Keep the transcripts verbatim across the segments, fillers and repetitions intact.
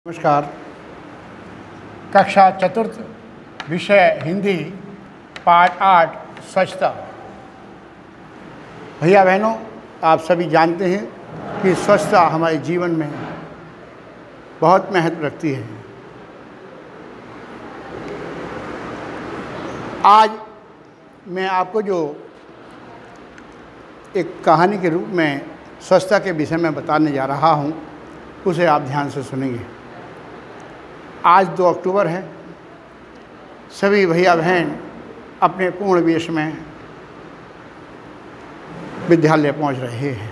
नमस्कार। कक्षा चतुर्थ, विषय हिंदी, पाठ आठ, स्वच्छता। भैया बहनों, आप सभी जानते हैं कि स्वच्छता हमारे जीवन में बहुत महत्व रखती है। आज मैं आपको जो एक कहानी के रूप में स्वच्छता के विषय में बताने जा रहा हूँ, उसे आप ध्यान से सुनेंगे। आज दो अक्टूबर है। सभी भैया बहन अपने पूर्ण वेश में विद्यालय पहुंच रहे हैं।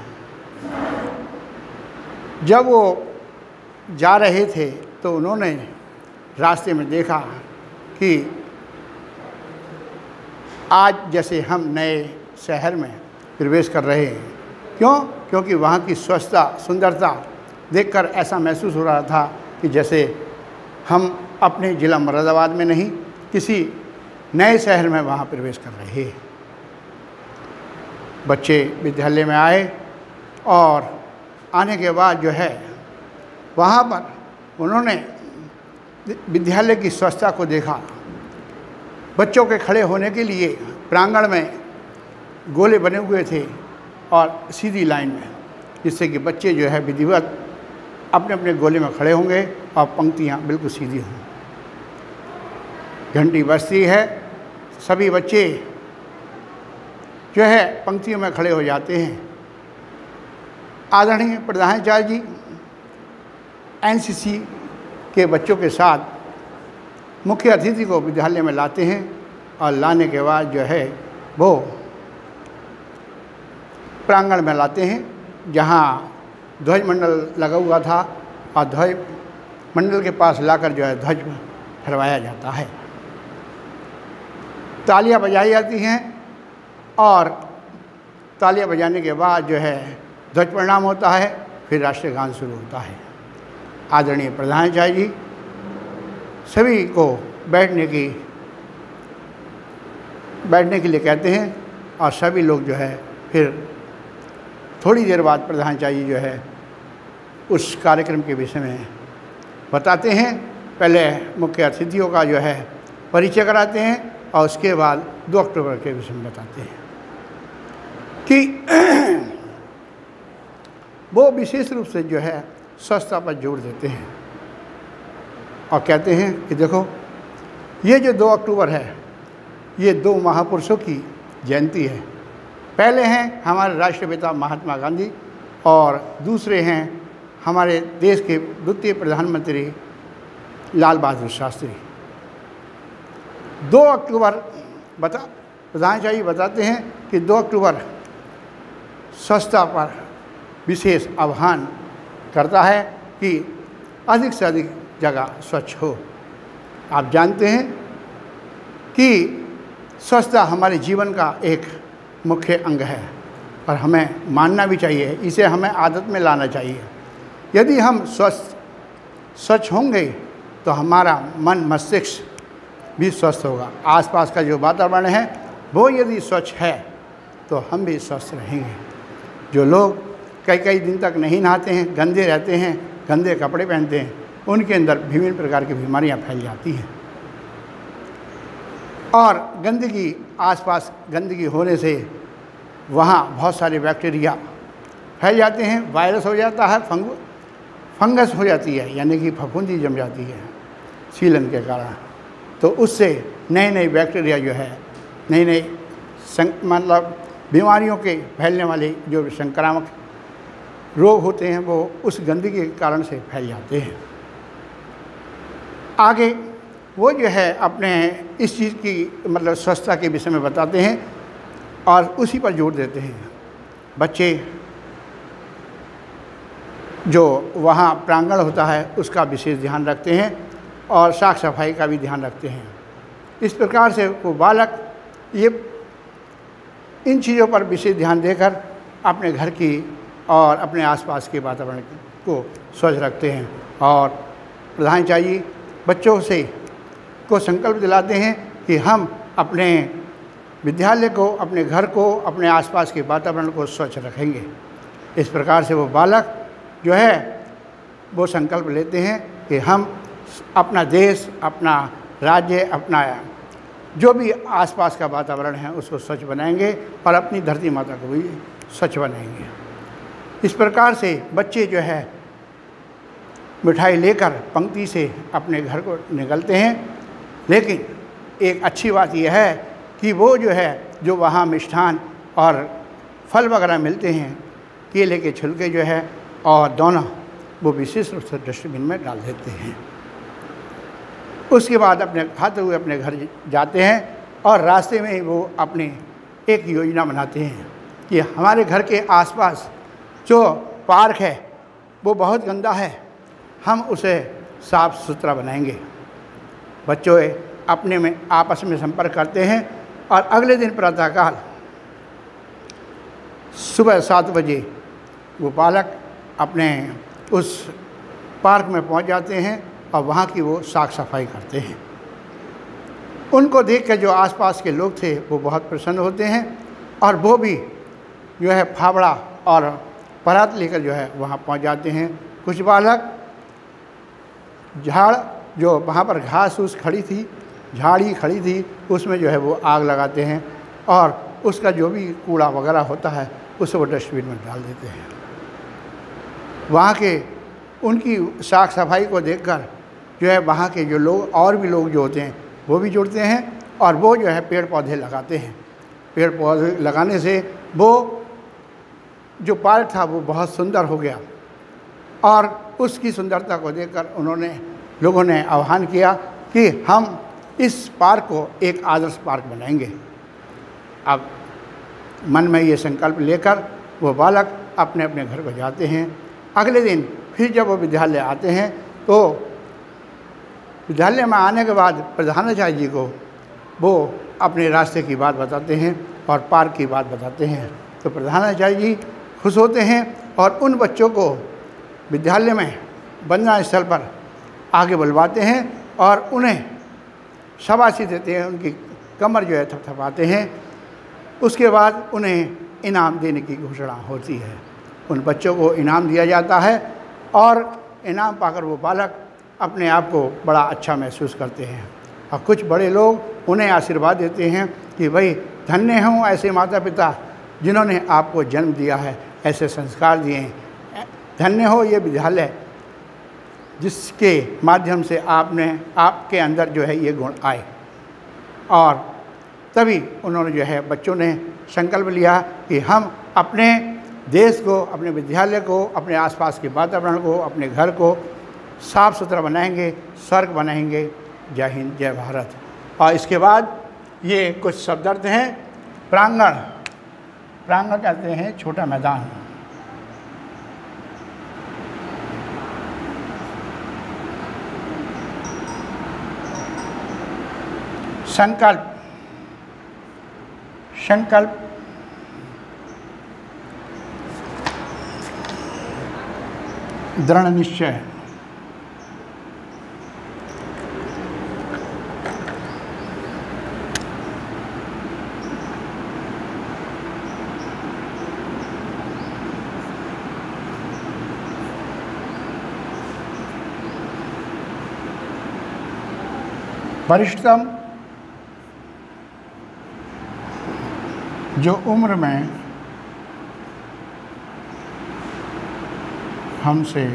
जब वो जा रहे थे तो उन्होंने रास्ते में देखा कि आज जैसे हम नए शहर में प्रवेश कर रहे हैं। क्यों? क्योंकि वहाँ की स्वच्छता, सुंदरता देखकर ऐसा महसूस हो रहा था कि जैसे हम अपने ज़िला मुरादाबाद में नहीं, किसी नए शहर में वहाँ प्रवेश कर रहे हैं। बच्चे विद्यालय में आए और आने के बाद जो है वहाँ पर उन्होंने विद्यालय की स्वच्छता को देखा। बच्चों के खड़े होने के लिए प्रांगण में गोले बने हुए थे और सीधी लाइन में, जिससे कि बच्चे जो है विधिवत अपने अपने गोले में खड़े होंगे और पंक्तियाँ बिल्कुल सीधी हों। घंटी बजती है, सभी बच्चे जो है पंक्तियों में खड़े हो जाते हैं। आदरणीय प्रधानाचार्य जी एनसीसी के बच्चों के साथ मुख्य अतिथि को विद्यालय में लाते हैं और लाने के बाद जो है वो प्रांगण में लाते हैं, जहाँ ध्वज मंडल लगा हुआ था, और ध्वज मंडल के पास लाकर जो है ध्वज फहराया जाता है। तालियां बजाई जाती हैं और तालियां बजाने के बाद जो है ध्वज प्रणाम होता है, फिर राष्ट्रीय गान शुरू होता है। आदरणीय प्रधानाचार्य जी सभी को बैठने की बैठने के लिए कहते हैं और सभी लोग जो है फिर थोड़ी देर बाद प्रधानाचार्य जी जो है उस कार्यक्रम के विषय में बताते हैं। पहले मुख्य अतिथियों का जो है परिचय कराते हैं और उसके बाद दो अक्टूबर के विषय में बताते हैं कि वो विशेष रूप से जो है स्वच्छता पर जोर देते हैं और कहते हैं कि देखो, ये जो दो अक्टूबर है, ये दो महापुरुषों की जयंती है। पहले हैं हमारे राष्ट्रपिता महात्मा गांधी और दूसरे हैं हमारे देश के द्वितीय प्रधानमंत्री लाल बहादुर शास्त्री। दो अक्टूबर बता प्रधानाचार्य बताते हैं कि दो अक्टूबर स्वच्छता पर विशेष आह्वान करता है कि अधिक से अधिक जगह स्वच्छ हो। आप जानते हैं कि स्वच्छता हमारे जीवन का एक मुख्य अंग है और हमें मानना भी चाहिए, इसे हमें आदत में लाना चाहिए। यदि हम स्वस्थ स्वच्छ होंगे तो हमारा मन मस्तिष्क भी स्वस्थ होगा। आसपास का जो वातावरण है वो यदि स्वच्छ है तो हम भी स्वस्थ रहेंगे। जो लोग कई कई दिन तक नहीं नहाते हैं, गंदे रहते हैं, गंदे कपड़े पहनते हैं, उनके अंदर विभिन्न प्रकार की बीमारियां फैल जाती हैं। और गंदगी, आसपास गंदगी होने से वहाँ बहुत सारे बैक्टीरिया फैल जाते हैं, वायरस हो जाता है, फंग फंगस हो जाती है, यानी कि फफूंदी जम जाती है सीलन के कारण। तो उससे नए नए बैक्टीरिया जो है, नए नए मतलब बीमारियों के फैलने वाले जो संक्रामक रोग होते हैं वो उस गंदगी के कारण से फैल जाते हैं। आगे वो जो है अपने इस चीज़ की मतलब स्वच्छता के विषय में बताते हैं और उसी पर जोर देते हैं। बच्चे जो वहाँ प्रांगण होता है उसका विशेष ध्यान रखते हैं और साफ सफाई का भी ध्यान रखते हैं। इस प्रकार से वो बालक ये इन चीज़ों पर विशेष ध्यान देकर अपने घर की और अपने आसपास के वातावरण को स्वच्छ रखते हैं। और प्रधानाचार्य बच्चों से को संकल्प दिलाते हैं कि हम अपने विद्यालय को, अपने घर को, अपने आसपास के वातावरण को स्वच्छ रखेंगे। इस प्रकार से वो बालक जो है वो संकल्प लेते हैं कि हम अपना देश, अपना राज्य, अपना जो भी आसपास का वातावरण है उसको स्वच्छ बनाएंगे और अपनी धरती माता को भी स्वच्छ बनाएंगे। इस प्रकार से बच्चे जो है मिठाई लेकर पंक्ति से अपने घर को निकलते हैं। लेकिन एक अच्छी बात यह है कि वो जो है जो वहाँ मिष्ठान और फल वगैरह मिलते हैं, केले के छिलके जो है और दोना, वो विशेष रूप से डस्टबिन में डाल देते हैं। उसके बाद अपने खाते हुए अपने घर जाते हैं और रास्ते में वो अपनी एक योजना बनाते हैं कि हमारे घर के आसपास जो पार्क है वो बहुत गंदा है, हम उसे साफ़ सुथरा बनाएंगे। बच्चों अपने में आपस में संपर्क करते हैं और अगले दिन प्रातःकाल सुबह सात बजे वो बालक अपने उस पार्क में पहुंच जाते हैं और वहाँ की वो साफ सफाई करते हैं। उनको देख कर जो आसपास के लोग थे वो बहुत प्रसन्न होते हैं और वो भी जो है फावड़ा और परात लेकर जो है वहाँ पहुँच जाते हैं। कुछ बालक झाड़ जो वहाँ पर घास फूस खड़ी थी, झाड़ी खड़ी थी, उसमें जो है वो आग लगाते हैं और उसका जो भी कूड़ा वगैरह होता है उसे वो डस्टबिन में डाल देते हैं। वहाँ के उनकी साफ सफाई को देखकर जो है वहाँ के जो लोग और भी लोग जो होते हैं वो भी जुड़ते हैं और वो जो है पेड़ पौधे लगाते हैं। पेड़ पौधे लगाने से वो जो पार्क था वो बहुत सुंदर हो गया और उसकी सुंदरता को देखकर उन्होंने लोगों ने आह्वान किया कि हम इस पार्क को एक आदर्श पार्क बनाएंगे। अब मन में ये संकल्प लेकर वो बालक अपने अपने घर को जाते हैं। अगले दिन फिर जब वो विद्यालय आते हैं तो विद्यालय में आने के बाद प्रधानाचार्य जी को वो अपने रास्ते की बात बताते हैं और पार्क की बात बताते हैं। तो प्रधानाचार्य जी खुश होते हैं और उन बच्चों को विद्यालय में वंदना स्थल पर आगे बुलवाते हैं और उन्हें शाबाशी देते हैं, उनकी कमर जो है थपथपाते हैं। उसके बाद उन्हें इनाम देने की घोषणा होती है। उन बच्चों को इनाम दिया जाता है और इनाम पाकर वो बालक अपने आप को बड़ा अच्छा महसूस करते हैं और कुछ बड़े लोग उन्हें आशीर्वाद देते हैं कि भाई धन्य हों ऐसे माता पिता जिन्होंने आपको जन्म दिया है, ऐसे संस्कार दिए हैं। धन्य हो ये विद्यालय जिसके माध्यम से आपने आपके अंदर जो है ये गुण आए। और तभी उन्होंने जो है बच्चों ने संकल्प लिया कि हम अपने देश को, अपने विद्यालय को, अपने आसपास के वातावरण को, अपने घर को साफ़ सुथरा बनाएंगे, स्वर्ग बनाएंगे। जय हिंद, जय भारत। और इसके बाद ये कुछ शब्दार्थ हैं। प्रांगण, प्रांगण कहते हैं छोटा मैदान। संकल्प, संकल्प दृढ़ निश्चय, वरिष्ठतम जो उम्र में हमसे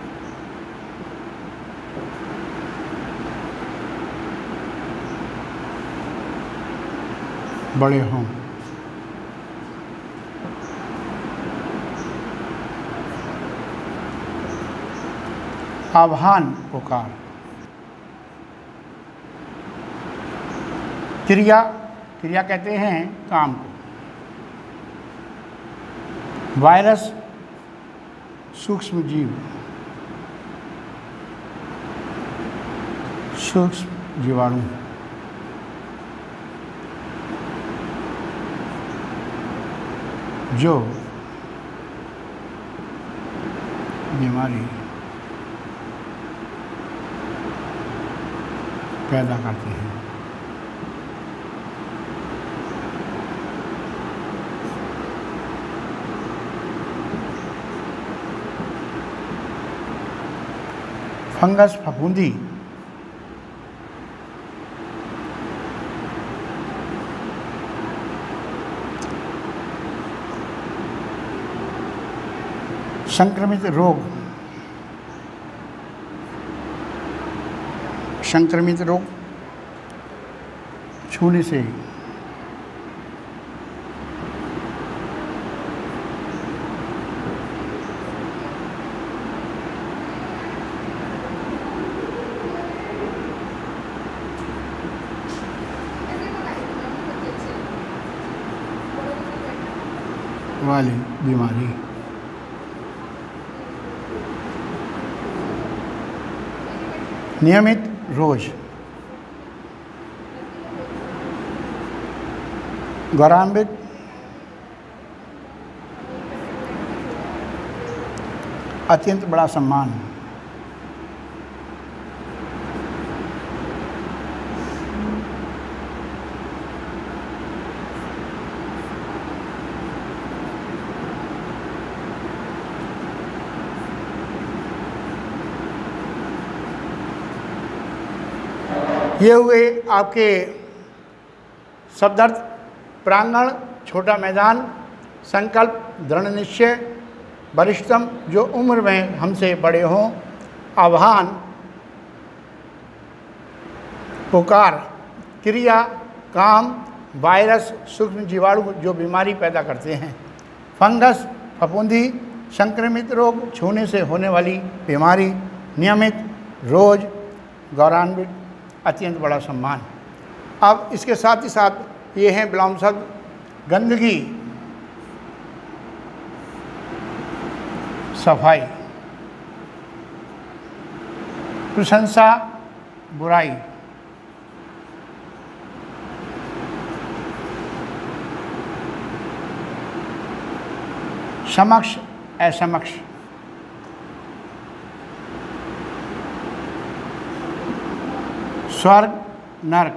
बड़े हों। आह्वान, पुकार। क्रिया, क्रिया कहते हैं काम को। वायरस, सूक्ष्म जीव, सूक्ष्म जीवाणु। जो बीमारी पैदा करते हैं। फंगस फफूंदी, संक्रमित रोग, संक्रमित रोग छूने से, वाली बीमारी। नियमित रोज गौरवान्वित, अत्यंत बड़ा सम्मान, ये हुए आपके शब्दार्थ। प्रांगण, छोटा मैदान, संकल्प, दृढ़ निश्चय, वरिष्ठतम, जो उम्र में हमसे बड़े हों, आह्वान, पुकार, क्रिया, काम, वायरस, सूक्ष्म जीवाणु जो बीमारी पैदा करते हैं, फंगस, फफूंदी, संक्रमित रोग, छूने से होने वाली बीमारी, नियमित, रोज, गौरवान्वित, अत्यंत बड़ा सम्मान। अब इसके साथ ही साथ ये हैं विलोम शब्द। गंदगी, सफाई, प्रशंसा, बुराई, समक्ष, असमक्ष, स्वर्ग, नरक,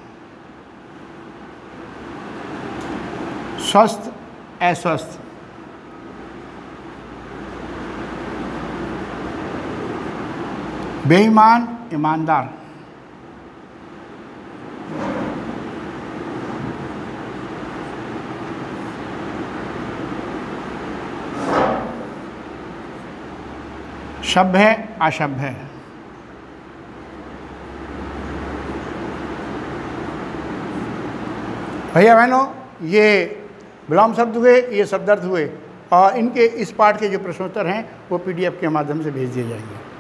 स्वस्थ, अस्वस्थ, बेईमान, ईमानदार, सभ्य, असभ्य, भैया बहनों, ये विलोम शब्द हुए, ये शब्दार्थ हुए, और इनके इस पाठ के जो प्रश्नोत्तर हैं वो पीडीएफ के माध्यम से भेज दिए जाएंगे।